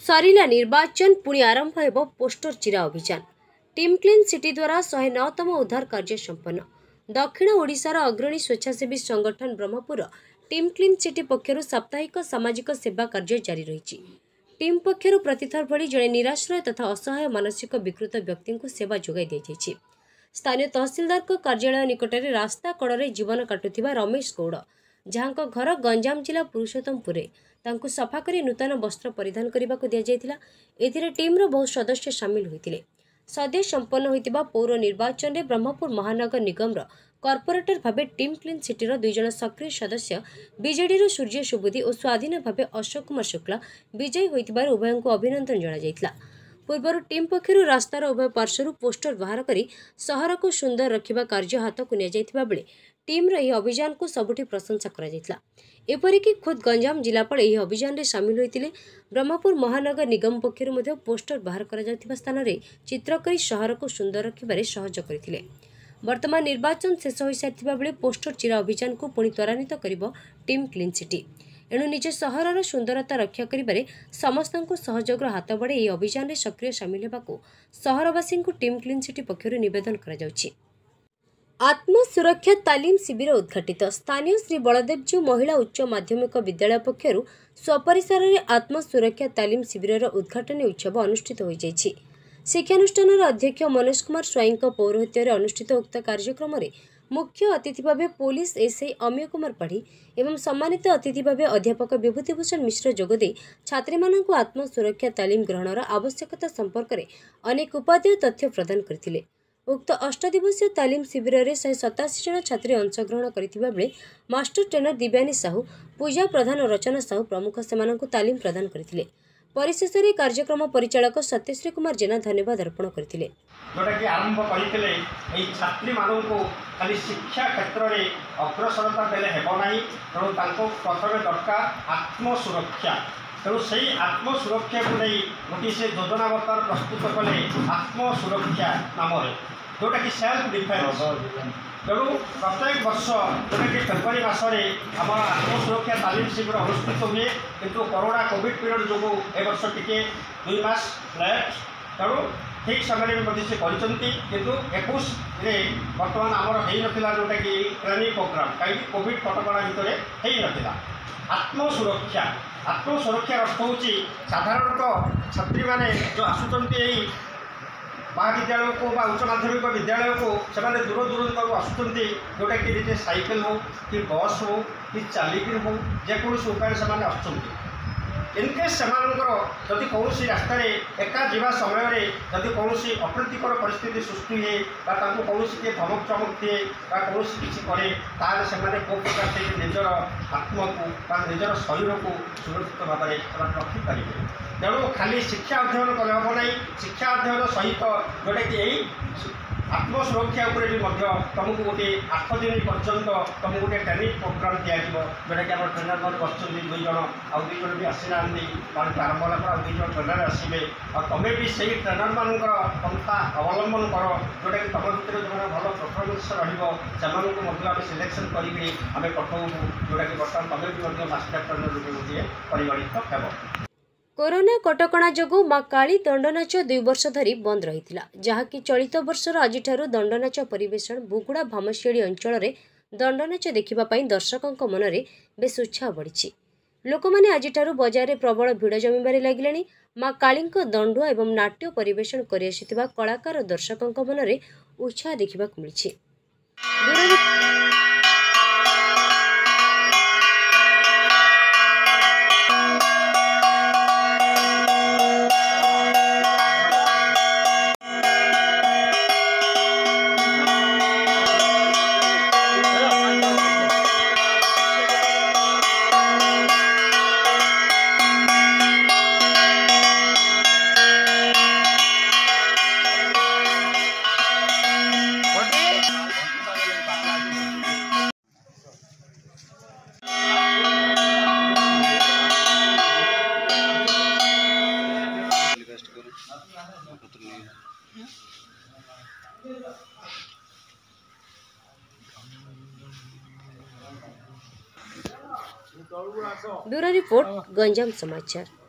सरिला निर्वाचन पुणी आरंभ हेबो पोस्टर चिरा अभियान। टीम क्लीन सिटी द्वारा 109तम उद्धार कार्य संपन्न। दक्षिण ओडिशार अग्रणी स्वेच्छासेवी संगठन ब्रह्मपुर टीम क्लीन सिटी पक्षरु साप्ताहिक सामाजिक सेवा कार्य जारी रही। टीम पक्षरु प्रतिथर भली जड़े निराश्रय तथा असहाय मानसिक विकृत व्यक्ति को सेवा जोगाई दी। स्थानीय तहसीलदार को कार्यालय निकटरे रास्ता कड़े जीवन काटुथिबा रमेश गौड़, जहां घर गंजाम जिला पुरुषोत्तमपुर, तांकु सफा करी नूतन वस्त्र परिधान करने को दि जाइथिला। एथिरे टीमर बहु सदस्य सामिल होइतिले। सद्य संपन्न होइतिबा पौर निर्वाचन में ब्रह्मपुर महानगर निगम कॉर्पोरेटर भावे टीम क्लीन सिटीर 2 जन सक्रिय सदस्य बीजेडी सूर्य सुबुद्धि और स्वाधीन भावे अशोक कुमार शुक्ला विजयी होइतिबार उभय को अभिनंदन जणाଯାଇଥିଲା। पूर्व टीम पक्षर रास्तार उभय पार्श्वर पोस्टर बाहर कर सहर को सुंदर रखा कार्य हाथ को निया बेले टीम्र यह अभियान को सबुठी प्रशंसा करा। एपरिक खुद गंजाम जिलापाल यह अभियान में सामिल होते। ब्रह्मपुर महानगर निगम पक्षर पोस्टर बाहर कर स्थान में चित्र कर सहर को सुंदर रखिबारे सहयोग करथिले। वर्तमान निर्वाचन शेष हो सारी बेले पोस्टर चिरा अभियान को पुणी त्वरान्वित कर टीम क्लीन सिटी। एणु निज सहरर सुंदरता रक्षा करिबारे समस्तଙ୍କୁ सहयोग हाथ बढ़े यह अभियान में सक्रिय सामिल होगा सहरवासी को टीम क्लीन सिटी पक्षर निवेदन करा। आत्म सुरक्षा तालीम शिविर उद्घाटित। स्थानीय श्री बलदेवजू महिला उच्च माध्यमिक विद्यालय पक्षर स्वपरिसर में आत्म सुरक्षा तालीम शिविर उद्घाटन उत्सव अनुष्ठित हो जाइछि। शिक्षानुष्ठान अध्यक्ष मनोज कुमार स्वाई पौरोहित्य अनुष्ठित उक्त कार्यक्रम में मुख्य अतिथि भाव पुलिस एसआई अमीय कुमार पाढ़ी एवं सम्मानित अतिथि भाव अध्यापक विभूतिभूषण मिश्र जोगदे छात्री मानक आत्म सुरक्षा तालीम ग्रहणर आवश्यकता संपर्क में अनेक उपादेय तथ्य प्रदान करथिले। उक्त 8 दिवसीय तालीम शिविर में 187 जन छात्री अंशग्रहण करथिबा बेले मास्टर ट्रेनर दिव्यानी साहू, पूजा प्रधान और रचना साहू प्रमुख सेमानंकु तालीम प्रदान करथिले। परिशेष में कार्यक्रम परिचालक सत्यश्री कुमार जेना धन्यवाद अर्पण करथिले। जोटा कि आरंभ करथिले एई छात्री मानंकु खाली शिक्षा क्षेत्र में अग्रसरता देले हेबो नाही, तेणु तांको प्रथमे दरकार आत्मसुरक्षा। तेणु से आत्मसुरक्षा को नहीं गोटे से योजनाबद्ध प्रस्तुत कले आत्मसुरक्षा नाम जोटा कि सेल्फ डिफेन्स। तेणु प्रत्येक वर्ष जोटा कि फेब्रुआरी मसरे आम आत्मसुरक्षा तालीम शिविर अनुष्ठित हुए, किंतु कोरोना कोविड पीरियड जो ए वर्ष टी 2 मास लेट। तेणु ठीक समय में से किंतु 21 बर्तमान आमर हो जोटा कि ट्रेनिंग प्रोग्राम कहीं कोविड कटका भितर हो आत्मसुरक्षा। आत्मसुरक्षा अर्थ हूँ साधारणतः छात्री मैंने जो आसुँच महाविद्यालय को उच्च माध्यमिक विद्यालय को से दूर दूर आसुँच जोटा कि निजे साइकेल हो कि बस हो कि चलिक हो जेकोसी उपाय से आसुँच। इनकेस जदि कौन रास्त एका जावा समय जदि कौन अप्रीतिकर परिस्थिति सृष्टि हुए कौन किए धमक चमक दिए कौन किसी कै से कौ प्रकार से निजर आत्मा को निजर शरीर को सुरक्षित भाव में रखिपारे। तेणु खाली शिक्षा अध्ययन कले हम ना, शिक्षा अध्ययन सहित जोटा कि यही आत्मसुरक्षा तुमको गोटे 8 दिन पर्यंत तुमको गोटे ट्रेनिंग प्रोग्राम दिज्व जोटा कि ट्रेनर मैंने बस 2 जन आउ 2 जन भी आसी ना आरंभ होला 2 जन ट्रेनर आसवे और तुम्हें भी से ट्रेनर मान पंथा अवलंबन कर जोटा कि तुम भर जो भल परफॉर्मेंस रही सिलेक्शन करें पठाऊ जोटा कि बर्तमान तुम्हें भी मास्टर ट्रेनर रूप गोटे परिगणित हो। कोरोना कटकणा जोगु मां काली दंडनाच 2 वर्ष धरी बंद रही, जहाँकि चलित वर्षर आज दंडनाच परिवेषण बुगुड़ा भामशियाड़ी अंचल में दंडनाच देखा दर्शकों मनरे बेस उत्साह बढ़ी। लोक मैंने आज बजार प्रबल भिड़ जमीबार लगिले। मां काली दंडुआ एवं नाट्य परिवेषण कर कलाकार दर्शकों मनरे उत्साह देखा मिली। ब्यूरो रिपोर्ट गंजाम समाचार।